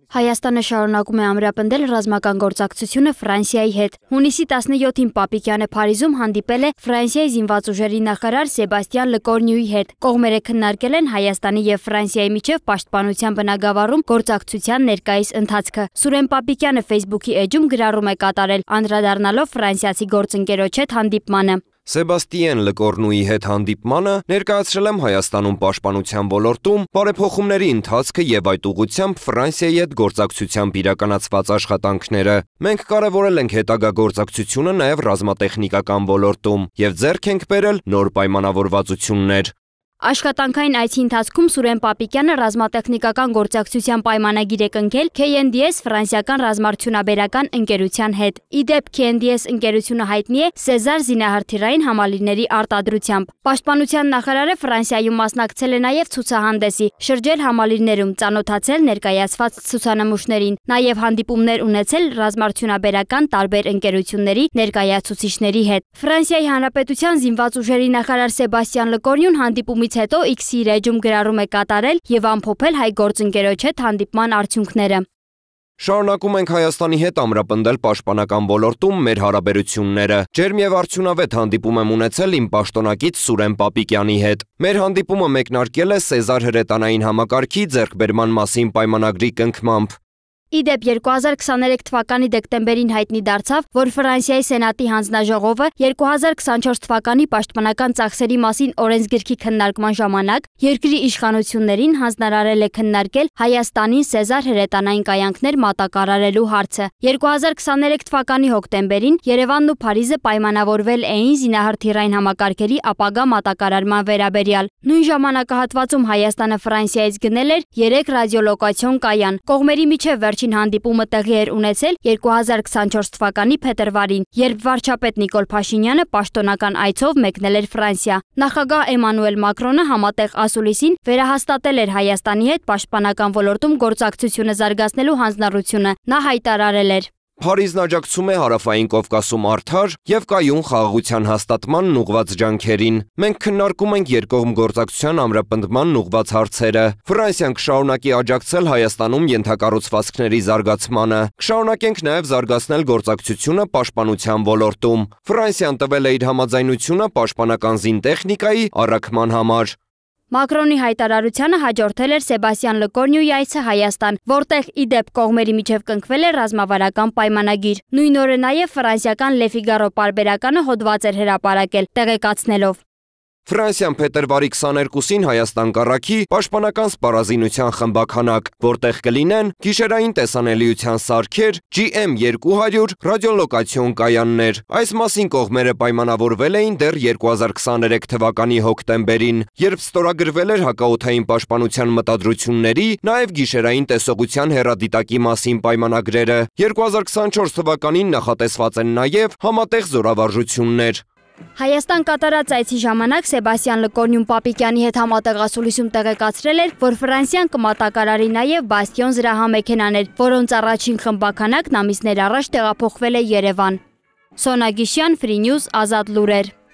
Հայաստանը շարունակում է ամրապնդել ռազմական գործակցությունը Ֆրանսիայի հետ։ Հունիսի 17-ին Պապիկյանը Փարիզում հանդիպել է Ֆրանսիայի զինված ուժերի նախարար Սեբաստիան Լեկորնյուի հետ։ Կողմերը քննարկել են Հայաստանի եւ Ֆրանսիայի միջև պաշտպանության բնագավառում գործակցության ներկայիս ընթացքը։ Սուրեն Պապիկյանը Facebook-ի էջում գրառում է կատարել, անդրադառնալով ֆրանսիացի գործընկերոջ հետ հանդիպմանը։ Սեբաստիեն Լեկորնյուի հետ հանդիպմանը ներկայացրել եմ Հայաստանում պաշտպանության ոլորտում բարեփոխումների ընթացքը եւ այդ ուղղությամբ Ֆրանսիայի հետ գործակցությամբ իրականացված աշխատանքները։ Մենք կարևորել ենք հետագա գործակցությունը նաեւ ռազմատեխնիկական ոլորտում եւ ձեռք ենք բերել նոր պայմանավորվածություններ։ Աշխատանքային այցի ընթացքում Սուրեն Պապիկյանը ռազմատեխնիկական գործակցության պայմանագիր է կնքել KNDS ֆրանսիական ռազմարդյունաբերական ընկերության հետ։ Իդեպ KNDS ընկերությունը հայտնի է Սեզար զինահրթիռային համալիրների արտադրությամբ։ Պաշտպանության նախարարը Ֆրանսիայում մասնակցել է նաև ցուցահանդեսի, շրջել համալիրներում, ծանոթացել ներկայացված ցուցանմուշներին, նաև հանդիպումներ ունեցել ռազմարդյունաբերական տարբեր ընկերությունների ներկայացուցիչների հետ։ Ֆրանսիայի Հանրապետության զինված ուժերի նախարար Սեբաստիան Լեկորնյուն հանդիպումից հետո X-ի էջում գրառում է կատարել եւ ամփոփել հայ գործընկերոջ հետ հանդիպման արդյունքները։ Շարունակում ենք Հայաստանի հետ ամրապնդել պաշտպանական ոլորտում մեր հարաբերությունները։ Ջերմ եւ արդյունավետ հանդիպում եմ ունեցել իմ պաշտոնակից Սուրեն Պապիկյանի հետ։ Մեր հանդիպումը մեկնարկել է Սեզար հրետանային համակարգի ձեռքբերման մասին պայմանագրի կնքմամբ։ Իդեպ 2023 թվականի դեկտեմբերին հայտնի դարձավ, որ Ֆրանսիայի Սենատի հանձնաժողովը 2024 թվականի պաշտպանական ծախսերի մասին օրենսգրքի քննարկման ժամանակ երկրի իշխանություններին հանձնարարել է քննարկել Հայաստանին Սեզար հրետանային կայանքներ մատակարարելու հարցը։ 2023 թվականի հոկտեմբերին Երևանն ու Փարիզը պայմանավորվել էին զինահրթիռային համակարգերի ապագա մատակարարման վերաբերյալ։ Նույն ժամանակահատվածում Հայաստանը Ֆրանսիայից գնել էր 3 ռադիոլոկացիոն կայան։ Կողմերի միջև վերջին հանդիպումը տեղի էր ունեցել 2024 թվականի փետրվարին, երբ վարչապետ Նիկոլ Փաշինյանը պաշտոնական այցով մեկնել էր Ֆրանսիա։ Նախագահ Էմանուել Մակրոնը համատեղ ասուլիսին վերահաստատել էր Հայաստանի հետ պաշտպանական ոլորտում գործակցությունը զարգացնելու հանձնառությունը։ Նա հայտարարել էր. Փարիզն աջակցում է Հարավային Կովկասում արդար եւ կայուն խաղաղության հաստատմանն ուղղված ջանքերին։ Մենք քննարկում ենք երկկողմ գործակցության ամրապնդմանն ուղղված հարցերը։ Ֆրանսիան կշարունակի աջակցել Հայաստանում ենթակառուցվածքների զարգացմանը։ Կշարունակենք նաեւ զարգացնել գործակցությունը պաշտպանության ոլորտում։ Ֆրանսիան տվել է իր համաձայնությունը պաշտպանական զինտեխնիկայի առաքման համար։ Մակրոնի հայտարարությանը հաջորդել էր Սեբաստիան Լեկորնյուի այցը Հայաստան, որտեղ իդեպ կողմերի միջև կնքվել էր ռազմավարական պայմանագիր։ Նույն օրը նաև ֆրանսիական Le Figaro պարբերականը հոդված էր հրապարակել, տեղեկացնելով. Ֆրանսիան փետրվարի 22-ին Հայաստան կառաքի պաշտպանական սպառազինության խմբաքանակ, որտեղ կլինեն գիշերային տեսանելիության սարքեր, GM200 ռադիոլոկացիոն կայաններ։ Այս մասին կողմերը պայմանավորվել էին դեռ 2023 թվականի հոկտեմբերին, երբ ստորագրվել էր հակաօդային պաշտպանության մտադրությունների, նաև գիշերային տեսողության հեռադիտակի մասին պայմանագրերը։ 2024 թվականին նախատեսված են նաև համատեղ զորավարժություններ։ Հայաստան կատարած այցի ժամանակ Սեբաստիան Լեկորնյուն Պապիկյանի հետ համատեղ ասուլիսում տեղեկացրել էր, որ Ֆրանսիան կմատակարարի նաև Բաստիոն զրահամեքենաներ, որոնց առաջին խմբաքանակն ամիսներ առաջ տեղափոխվել է Երևան։ Սոնա Գիշյան, Free News, Ազատ լուրեր։